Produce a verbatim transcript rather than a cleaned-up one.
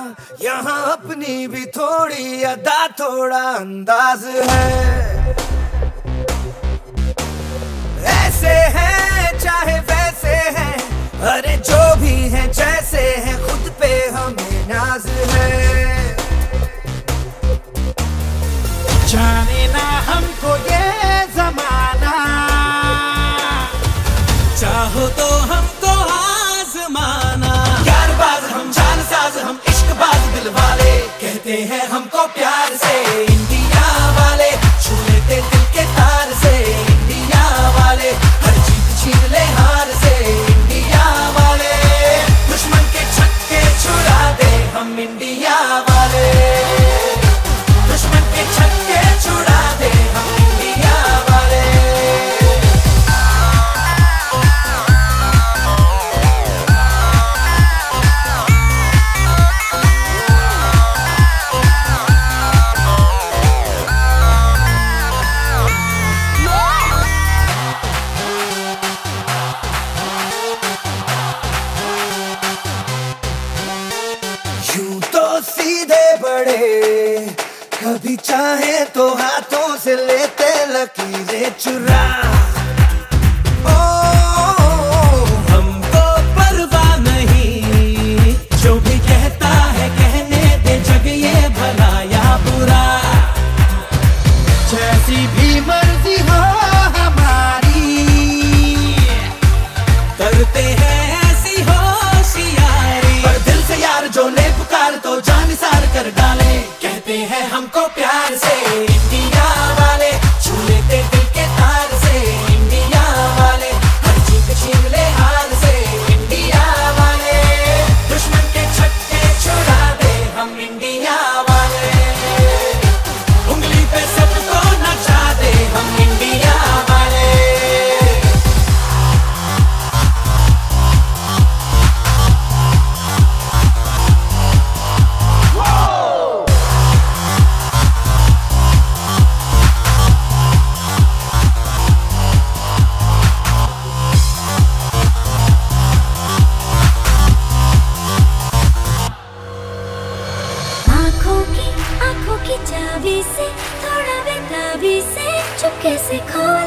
यहाँ अपनी भी थोड़ी अदा थोड़ा अंदाज है। ऐसे हैं चाहे वैसे हैं, अरे जो भी हैं जैसे हैं, खुद पे हमें नाज है। जाने ना हमको ये जमाना, चाहो तो हमको आजमाना। यार बाज हम जान साज हम इश्क बाज दिल वाले, कहते हैं हमको प्यार से इंडिया वाले, छू लेते दिल के तार से इंडिया वाले, हर जीत छीन ले हार से इंडिया वाले, दुश्मन के छक्के छुड़ा दे हम इंडिया वाले, दुश्मन के छक्के छुड़ा दे हम इंडिया वाले। यूं तो सीधे बड़े, कभी चाहे तो हाथों से लेते लकीरें चुरा। ओ, हमको परवाह नहीं, जो भी कहता है कहने दे, जग ये भला या बुरा। जैसी भी मर्जी हो हमारी, करते हैं ऐसी होशियारी। पर दिल से यार जो ले पुकार तो जान निसार कर डाले, कहते हैं हमको प्यार से इंडिया वाले, छू लेते दिल के तार से इंडिया वाले, हर जीत छीन ले हार से इंडिया वाले, दुश्मन के छक्के छुड़ा दे हम इंडिया वाले, उंगली पे सबको नचा दे हम इंडिया वाले। आँखों की आँखों की चाबी से, थोड़ा बेताबी से चुपके से खोल